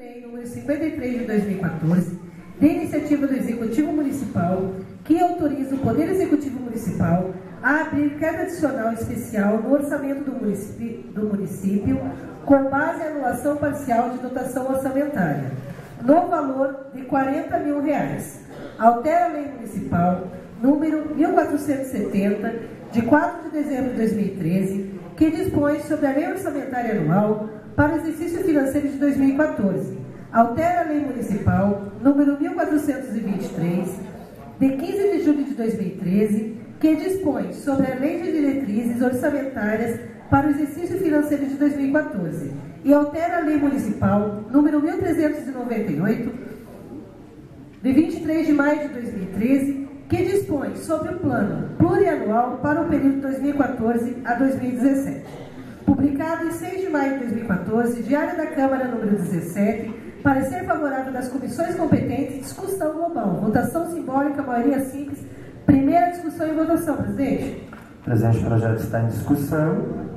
Lei número 53 de 2014, de iniciativa do Executivo Municipal, que autoriza o Poder Executivo Municipal a abrir queda adicional especial no orçamento do município com base em anulação parcial de dotação orçamentária, no valor de R$ 40 mil. Altera a Lei Municipal número 1470, de 4 de dezembro de 2013, que dispõe sobre a Lei Orçamentária Anual para o exercício financeiro de 2014. Altera a Lei Municipal número 1423, de 15 de julho de 2013, que dispõe sobre a Lei de Diretrizes Orçamentárias para o exercício financeiro de 2014. E altera a Lei Municipal número 1398, de 23 de maio de 2013, que dispõe sobre o plano plurianual para o período 2014 a 2017. Publicado em 6 de maio de 2014, Diário da Câmara número 17, parecer favorável das comissões competentes, discussão global, votação simbólica, maioria simples, primeira discussão e votação, presidente. Presidente, o projeto está em discussão.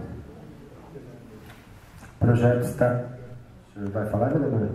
O projeto está... O senhor vai falar, vereador?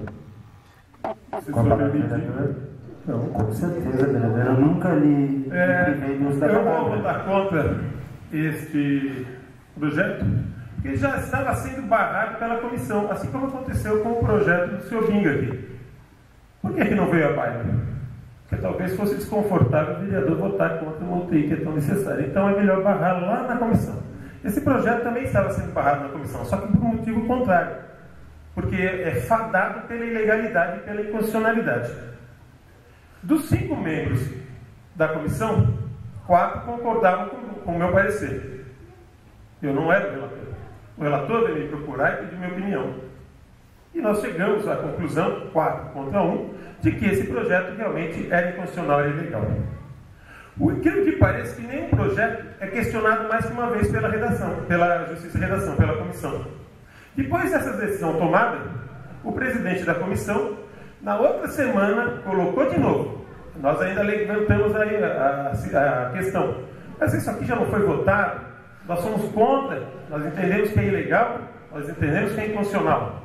Com a palavra, vereador? Não, com certeza, vereador. Eu nunca li o uso da palavra. Eu vou votar contra este projeto, que já estava sendo barrado pela comissão, assim como aconteceu com o projeto do senhor Binga aqui. Por que não veio a baila? Porque talvez fosse desconfortável o vereador votar contra uma UTI que é tão necessária. Então é melhor barrar lá na comissão. Esse projeto também estava sendo barrado na comissão, só que por um motivo contrário. Porque é fadado pela ilegalidade e pela inconstitucionalidade. Dos 5 membros da comissão, 4 concordavam com o meu parecer. Eu não era o relator. O relator veio me procurar e pedir minha opinião. E nós chegamos à conclusão, 4 contra 1, de que esse projeto realmente era inconstitucional e ilegal. O incrível que parece que nenhum projeto é questionado mais que uma vez pela redação, pela Justiça e Redação, pela comissão. Depois dessa decisão tomada, o presidente da comissão, na outra semana, colocou de novo. Nós ainda levantamos aí a questão. Mas isso aqui já não foi votado? Nós somos contra, nós entendemos que é ilegal, nós entendemos que é inconstitucional.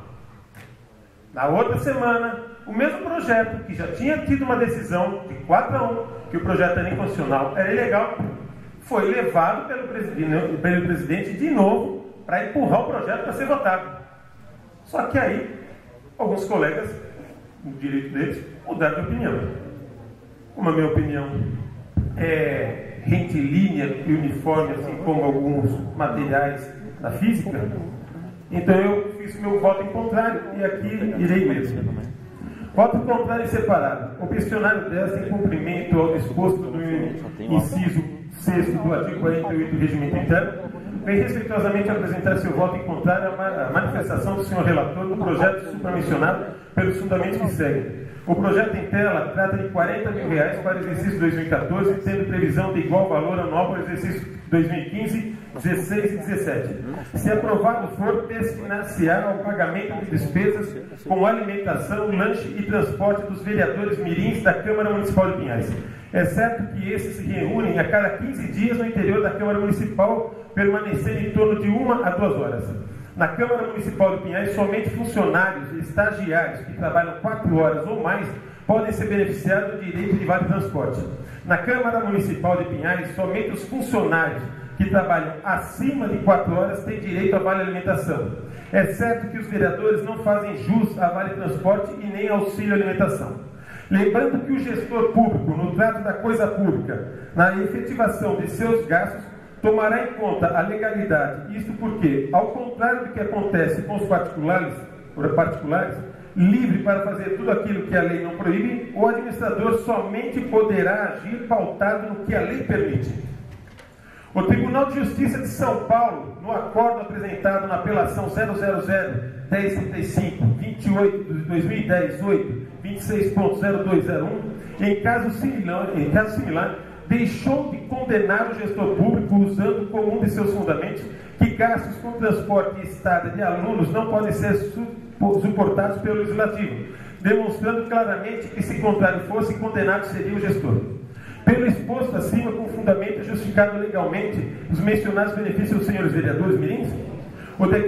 Na outra semana, o mesmo projeto, que já tinha tido uma decisão de 4-1, que o projeto era inconstitucional, era ilegal, foi levado pelo presidente de novo para empurrar o projeto para ser votado. Só que aí, alguns colegas, no direito deles, mudaram de opinião. Como a minha opinião é retilínea e uniforme, assim como alguns materiais da física, então eu fiz o meu voto em contrário, e aqui irei mesmo. Voto contrário e separado. O questionário dessa, em cumprimento ao disposto do inciso 6º do artigo 48 do Regimento Interno, vem respeitosamente apresentar seu voto em contrário à manifestação do senhor relator do projeto supramencionado pelos fundamentos que seguem. O projeto em tela trata de R$ 40 mil para o exercício 2014, tendo previsão de igual valor anual para o exercício 2015, 16 e 17. Se aprovado for, destinar-se-á ao pagamento de despesas com alimentação, lanche e transporte dos vereadores mirins da Câmara Municipal de Pinhais. É certo que esses se reúnem a cada 15 dias no interior da Câmara Municipal, permanecendo em torno de 1 a 2 horas. Na Câmara Municipal de Pinhais, somente funcionários e estagiários que trabalham 4 horas ou mais podem ser beneficiados do direito de vale transporte. Na Câmara Municipal de Pinhais, somente os funcionários que trabalham acima de 4 horas têm direito a vale alimentação. É certo que os vereadores não fazem jus a vale transporte e nem auxílio alimentação. Lembrando que o gestor público, no trato da coisa pública, na efetivação de seus gastos, tomará em conta a legalidade. Isto porque, ao contrário do que acontece com os particulares, livre para fazer tudo aquilo que a lei não proíbe, o administrador somente poderá agir pautado no que a lei permite. O Tribunal de Justiça de São Paulo, no acordo apresentado na apelação 000-1035-28-2010-8-26.0201, em caso similar, deixou de condenar o gestor público usando como um de seus fundamentos que gastos com transporte e estada de alunos não podem ser suportados pelo Legislativo, demonstrando claramente que, se contrário fosse, condenado seria o gestor. Pelo exposto acima, com fundamento justificado legalmente, os mencionados benefícios aos senhores vereadores mirins, o decreto legislativo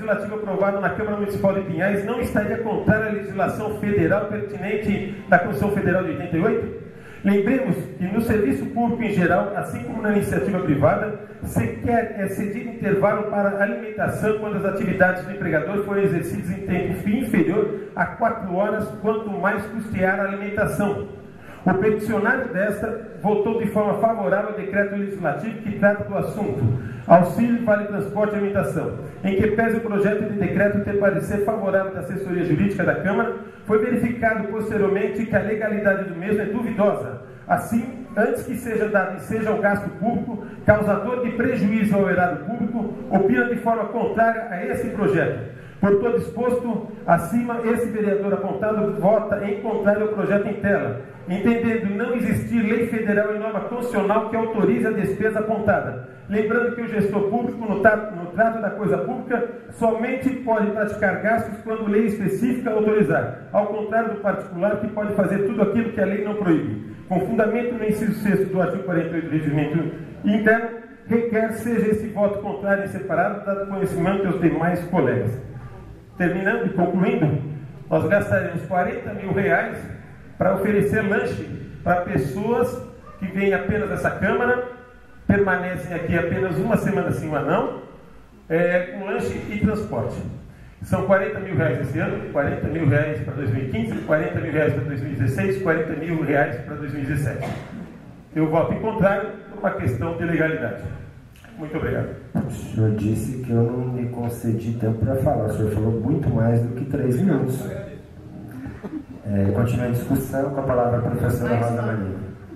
legislativo aprovado na Câmara Municipal de Pinhais não estaria contrário à legislação federal pertinente da Constituição Federal de 88? Lembremos que no serviço público em geral, assim como na iniciativa privada, sequer é cedido intervalo para alimentação quando as atividades do empregador forem exercidas em tempo inferior a 4 horas, quanto mais custear a alimentação. O peticionário desta votou de forma favorável ao decreto legislativo que trata do assunto, auxílio, vale transporte e alimentação, em que pese o projeto de decreto ter parecer favorável da assessoria jurídica da Câmara, foi verificado posteriormente que a legalidade do mesmo é duvidosa. Assim, antes que seja dado e seja o gasto público, causador de prejuízo ao erário público, opina de forma contrária a esse projeto. Por todo exposto acima, esse vereador apontado vota em contrário ao projeto em tela, entendendo não existir lei federal e norma constitucional que autorize a despesa apontada. Lembrando que o gestor público, no trato da coisa pública, somente pode praticar gastos quando lei específica autorizar, ao contrário do particular, que pode fazer tudo aquilo que a lei não proíbe. Com fundamento no inciso 6º do artigo 48 do Regimento Interno, requer seja esse voto contrário e separado, dado conhecimento aos demais colegas. Terminando e concluindo, nós gastaremos R$40 mil para oferecer lanche para pessoas que vêm apenas dessa Câmara, permanecem aqui apenas uma semana sim, uma não, com lanche e transporte. São R$40 mil esse ano, R$40 mil para 2015, R$40 mil para 2016, R$40 mil para 2017. Eu voto em contrário por uma questão de legalidade. Muito obrigado. O senhor disse que eu não me concedi tempo para falar. O senhor falou muito mais do que 3 minutos. Continua a discussão com a palavra a professora Rosa Maria.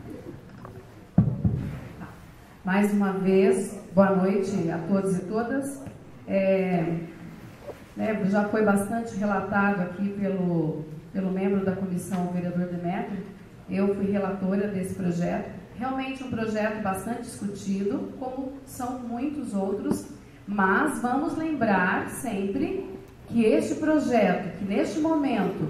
Mais uma vez, boa noite a todos e todas. Já foi bastante relatado aqui pelo membro da comissão, o vereador Demétrio. Eu fui relatora desse projeto. Realmente um projeto bastante discutido, como são muitos outros, mas vamos lembrar sempre que este projeto, que neste momento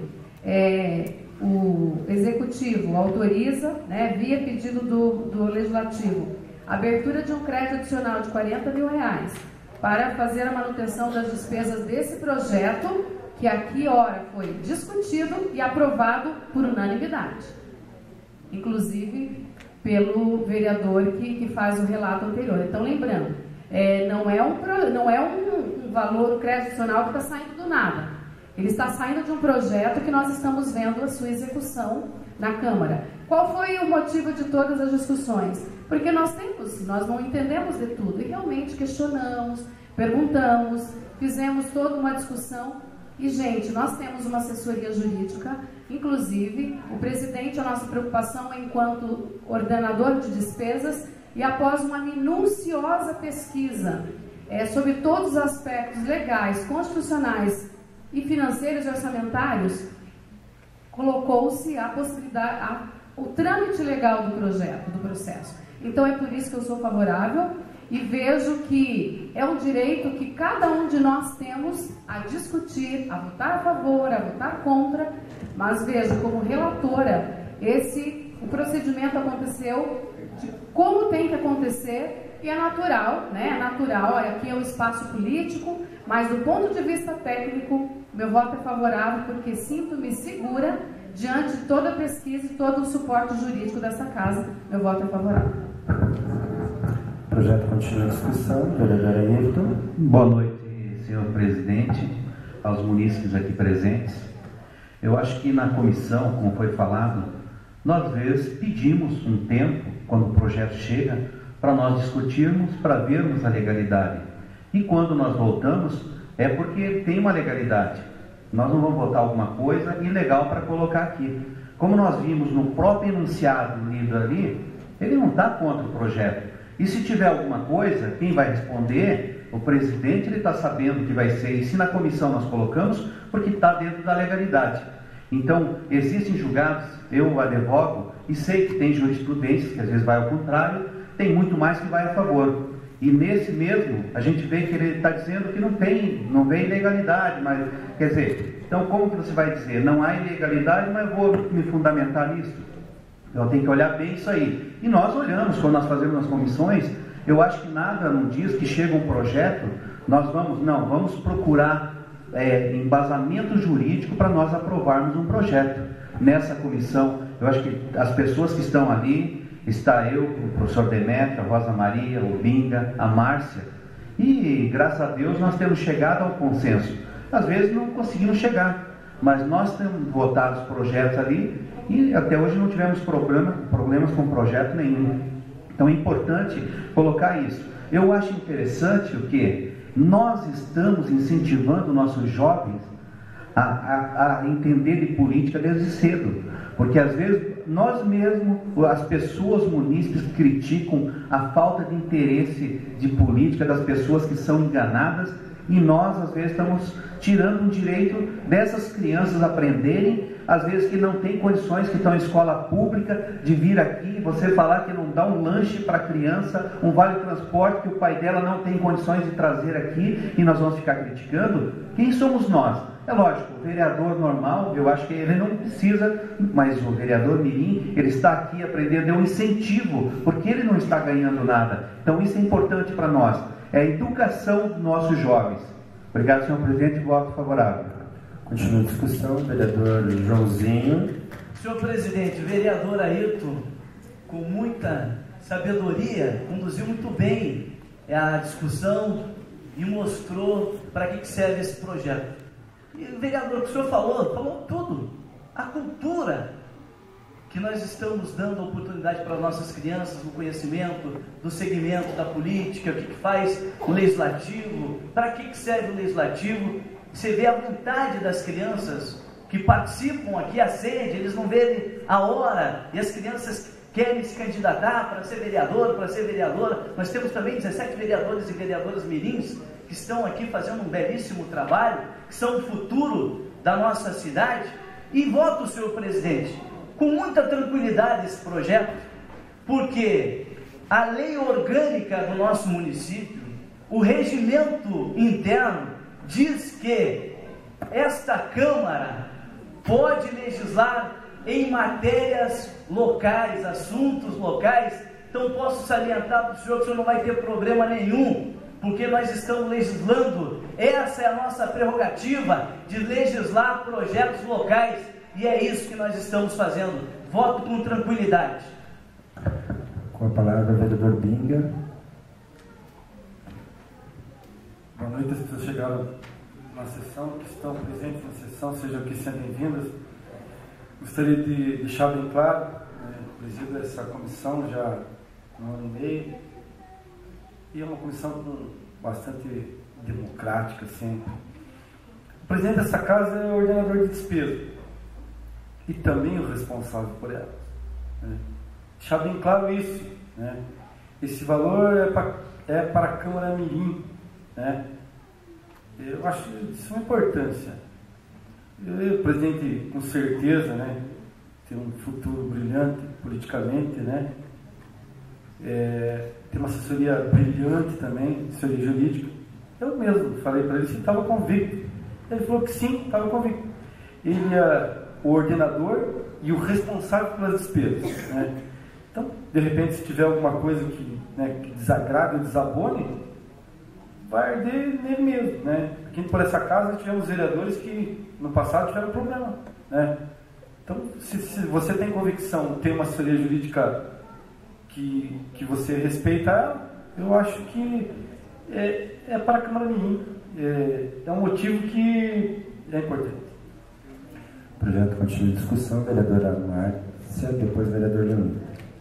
o Executivo autoriza, via pedido do Legislativo, a abertura de um crédito adicional de R$40 mil para fazer a manutenção das despesas desse projeto, que aqui ora foi discutido e aprovado por unanimidade. Inclusive pelo vereador que faz o relato anterior. Então, lembrando, não é um valor, o crédito adicional que está saindo do nada. Ele está saindo de um projeto que nós estamos vendo a sua execução na Câmara. Qual foi o motivo de todas as discussões? Porque nós não entendemos de tudo e realmente questionamos, perguntamos, fizemos toda uma discussão. E, gente, nós temos uma assessoria jurídica, inclusive, o presidente, a nossa preocupação é enquanto ordenador de despesas, e após uma minuciosa pesquisa sobre todos os aspectos legais, constitucionais e financeiros e orçamentários, colocou-se a possibilidade, o trâmite legal do projeto, do processo. Então, é por isso que eu sou favorável. E vejo que é um direito que cada um de nós temos a discutir, a votar a favor, a votar contra, mas vejo como relatora, o procedimento aconteceu de como tem que acontecer e é natural, É natural, aqui é um espaço político, mas do ponto de vista técnico, meu voto é favorável porque sinto-me segura diante de toda a pesquisa e todo o suporte jurídico dessa casa, meu voto é favorável. O projeto continua a discussão. Vereador Ayrton. Boa noite, senhor presidente, aos munícipes aqui presentes. Eu acho que na comissão, como foi falado, nós às vezes pedimos um tempo, quando o projeto chega, para nós discutirmos, para vermos a legalidade. E quando nós voltamos, é porque tem uma legalidade. Nós não vamos votar alguma coisa ilegal para colocar aqui. Como nós vimos no próprio enunciado lido ali, ele não está contra o projeto. E se tiver alguma coisa, quem vai responder, o presidente, ele está sabendo que vai ser, e se na comissão nós colocamos, porque está dentro da legalidade. Então, existem julgados, eu advogo, e sei que tem jurisprudências, que às vezes vai ao contrário, tem muito mais que vai a favor. E nesse mesmo, a gente vê que ele está dizendo que não vem ilegalidade, mas, quer dizer, então como que você vai dizer, não há ilegalidade, mas vou me fundamentar nisso? Então tem que olhar bem isso aí. E nós olhamos, quando nós fazemos as comissões, eu acho que nada não diz que chega um projeto Nós vamos procurar embasamento jurídico para nós aprovarmos um projeto. Nessa comissão, eu acho que as pessoas que estão ali, está eu, o professor Demétrio, a Rosa Maria, o Binga, a Márcia, e graças a Deus nós temos chegado ao consenso. Às vezes não conseguimos chegar, mas nós temos votado os projetos ali e até hoje não tivemos problemas com projeto nenhum. Então é importante colocar isso. Eu acho interessante o que nós estamos incentivando nossos jovens a entender de política desde cedo, porque às vezes nós mesmos, as pessoas munícipes criticam a falta de interesse de política das pessoas que são enganadas, e nós às vezes estamos tirando o direito dessas crianças aprenderem, às vezes que não tem condições, que estão em escola pública, de vir aqui, você falar que não dá um lanche para a criança, um vale-transporte que o pai dela não tem condições de trazer aqui, e nós vamos ficar criticando. Quem somos nós? É lógico, o vereador normal, eu acho que ele não precisa, mas o vereador mirim, ele está aqui aprendendo, é um incentivo, porque ele não está ganhando nada. Então isso é importante para nós, é a educação dos nossos jovens. Obrigado, senhor presidente, voto favorável. Continua a discussão, vereador Joãozinho. Senhor presidente, o vereador Ayrton, com muita sabedoria, conduziu muito bem a discussão e mostrou para que serve esse projeto. E o vereador que o senhor falou tudo. A cultura que nós estamos dando oportunidade para nossas crianças no conhecimento do segmento da política, o que faz o legislativo, para que serve o legislativo. Você vê a vontade das crianças que participam aqui, acende, eles não veem a hora, e as crianças querem se candidatar para ser vereador, para ser vereadora. Nós temos também 17 vereadores e vereadoras mirins que estão aqui fazendo um belíssimo trabalho, que são o futuro da nossa cidade. E voto, senhor presidente, com muita tranquilidade esse projeto, porque a lei orgânica do nosso município, o regimento interno, diz que esta Câmara pode legislar em matérias locais, assuntos locais. Então posso salientar para o senhor que o senhor não vai ter problema nenhum, porque nós estamos legislando, essa é a nossa prerrogativa, de legislar projetos locais, e é isso que nós estamos fazendo. Voto com tranquilidade. Com a palavra o vereador Binga. Boa noite, as pessoas chegaram na sessão, que estão presentes na sessão, sejam aqui sendo bem-vindas. Gostaria de deixar bem claro, presido essa comissão já há um ano e meio, e é uma comissão bastante democrática sempre. O presidente dessa casa é o ordenador de despesa e também o responsável por elas. Deixar bem claro isso. Esse valor é para a Câmara Mirim. Eu acho isso uma importância. O presidente, com certeza, tem um futuro brilhante politicamente, tem uma assessoria brilhante também, assessoria jurídica. Eu mesmo falei para ele se estava convicto. Ele falou que sim, estava convicto. Ele é o ordenador e o responsável pelas despesas. Então, de repente, se tiver alguma coisa que desagrade ou desabone, vai arder nele mesmo. Aqui por essa casa tivemos vereadores que no passado tiveram problema. Então, se você tem convicção, tem uma assessoria jurídica que você respeita ela, eu acho que é para a Câmara Mirim. É um motivo que é importante. O projeto continua em discussão, vereadora Márcia, depois vereador Leandro.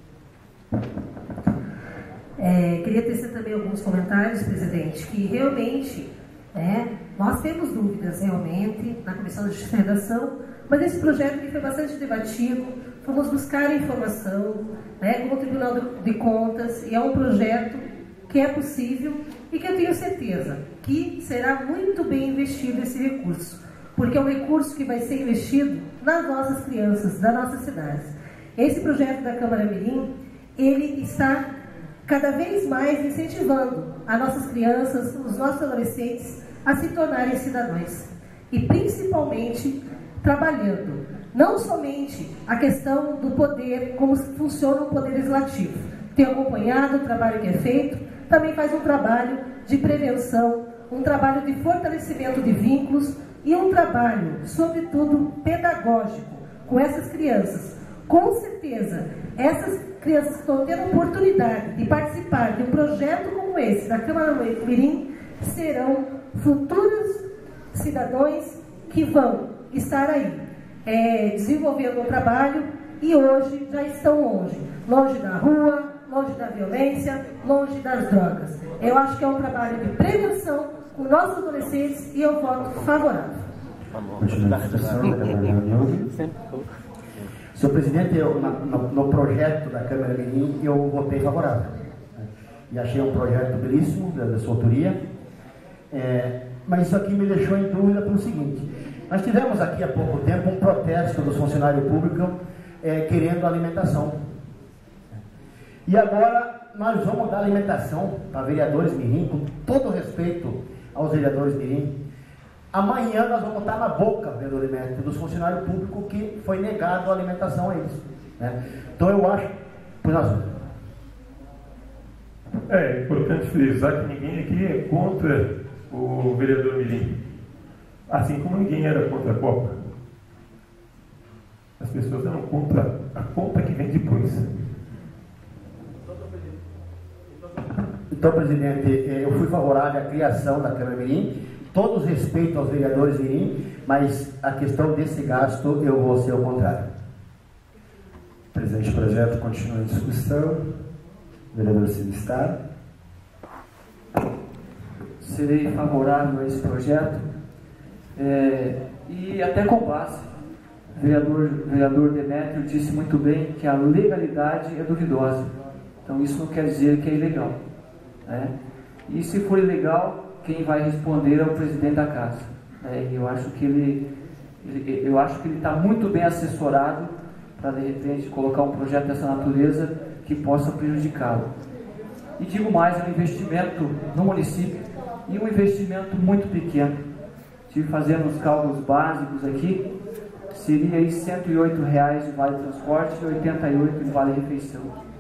Queria tecer também alguns comentários, presidente, que realmente nós temos dúvidas realmente na Comissão de Redação, mas esse projeto foi bastante debatido, fomos buscar informação com o Tribunal de Contas, e é um projeto que é possível e que eu tenho certeza que será muito bem investido esse recurso, porque é um recurso que vai ser investido nas nossas crianças, das nossas cidades. Esse projeto da Câmara Mirim, ele está cada vez mais incentivando as nossas crianças, os nossos adolescentes a se tornarem cidadãos, e principalmente trabalhando não somente a questão do poder, como funciona o poder legislativo. Tenho acompanhado o trabalho que é feito, também faz um trabalho de prevenção, um trabalho de fortalecimento de vínculos e um trabalho, sobretudo, pedagógico com essas crianças. Com certeza, essas crianças que estão tendo a oportunidade de participar de um projeto como esse da Câmara Mirim serão futuros cidadãos que vão estar aí desenvolvendo um trabalho e hoje já estão longe da rua, longe da violência, longe das drogas. Eu acho que é um trabalho de prevenção com nossos adolescentes e eu voto favorável. Senhor presidente, no projeto da Câmara Mirim eu votei favorável. E achei um projeto belíssimo, da sua autoria. Mas isso aqui me deixou em dúvida pelo seguinte: nós tivemos aqui há pouco tempo um protesto dos funcionários públicos querendo alimentação. E agora nós vamos dar alimentação para vereadores Mirim, com todo respeito aos vereadores Mirim. Amanhã nós vamos estar na boca, vereador Demétrio, dos funcionários públicos que foi negado a alimentação a eles. Né? Então eu acho... Pois não. É importante frisar que ninguém aqui é contra o vereador Mirim. Assim como ninguém era contra a Copa. As pessoas eram contra a conta que vem depois. Então, presidente, eu fui favorável à criação da Câmara Mirim. Todos respeitam aos vereadores Mirim, mas a questão desse gasto eu vou ser o contrário. Presidente, o projeto continua em discussão. Vereador Sinistar. Serei favorável a esse projeto e até com base. O vereador Demétrio disse muito bem que a legalidade é duvidosa. Então isso não quer dizer que é ilegal. Né? E se for ilegal, quem vai responder é o presidente da casa. Eu acho que ele está muito bem assessorado para de repente colocar um projeto dessa natureza que possa prejudicá-lo. E digo mais, é um investimento no município e um investimento muito pequeno. Estive fazendo os cálculos básicos aqui, seria aí R$ 108 de vale transporte e R$ 88 de vale refeição.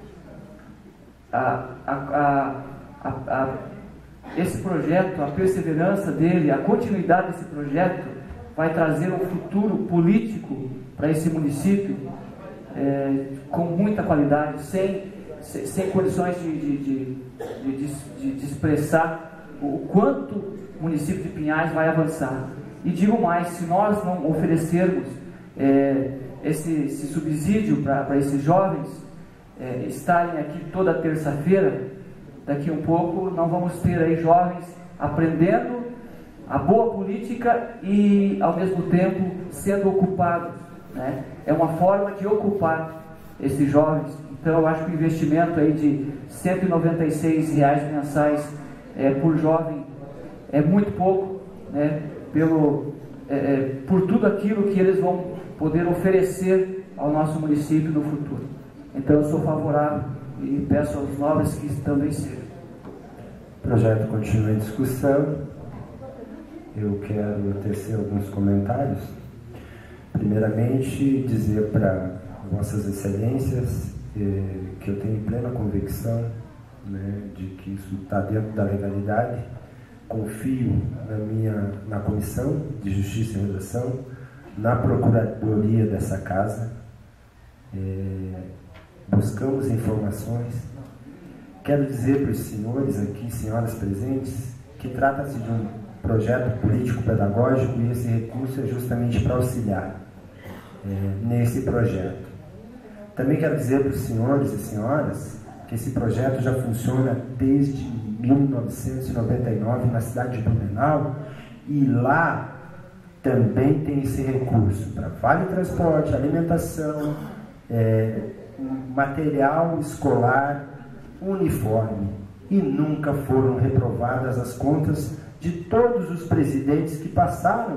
Esse projeto, a perseverança dele, a continuidade desse projeto vai trazer um futuro político para esse município com muita qualidade, sem condições de expressar o quanto o município de Pinhais vai avançar. E digo mais, se nós não oferecermos esse subsídio para esses jovens estarem aqui toda terça-feira, daqui um pouco não vamos ter aí jovens aprendendo a boa política e ao mesmo tempo sendo ocupados, né? É uma forma de ocupar esses jovens. Então eu acho que o investimento aí de R$ 196 mensais por jovem é muito pouco, né? Por tudo aquilo que eles vão poder oferecer ao nosso município no futuro. Então eu sou favorável e peço aos nobres que também sejam. O projeto continua em discussão. Eu quero tecer alguns comentários. Primeiramente, dizer para Vossas Excelências que eu tenho plena convicção, né, de que isso está dentro da legalidade. Confio na Comissão de Justiça e Redação, na Procuradoria dessa casa. Buscamos informações. Quero dizer para os senhores aqui, senhoras presentes, que trata-se de um projeto político-pedagógico e esse recurso é justamente para auxiliar nesse projeto. Também quero dizer para os senhores e senhoras que esse projeto já funciona desde 1999 na cidade de Blumenau e lá também tem esse recurso para vale transporte, alimentação, material escolar, uniforme, e nunca foram reprovadas as contas de todos os presidentes que passaram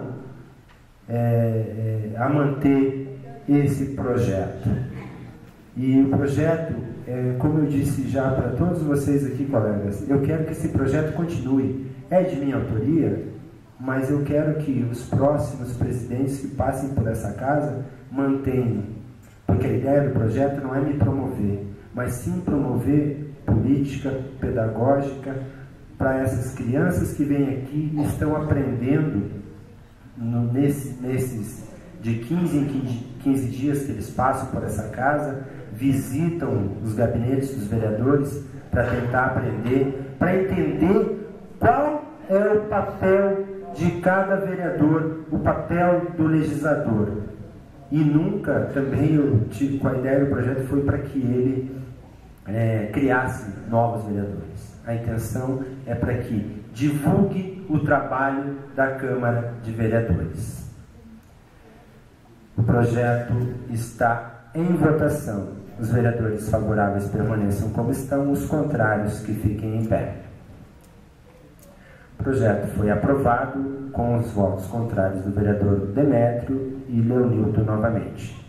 a manter esse projeto. E o projeto, como eu disse já para todos vocês aqui, colegas, eu quero que esse projeto continue. É de minha autoria, mas eu quero que os próximos presidentes que passem por essa casa mantenham. Porque a ideia do projeto não é me promover, mas sim promover política pedagógica para essas crianças que vêm aqui e estão aprendendo nesses de 15 em 15 dias que eles passam por essa casa, visitam os gabinetes dos vereadores para tentar aprender, para entender qual é o papel de cada vereador, o papel do legislador. E nunca, também eu tive com a ideia do projeto, foi para que ele criasse novos vereadores. A intenção é para que divulgue o trabalho da Câmara de Vereadores. O projeto está em votação. Os vereadores favoráveis permaneçam como estão, os contrários que fiquem em pé. O projeto foi aprovado com os votos contrários do vereador Demétrio e Leonilton novamente.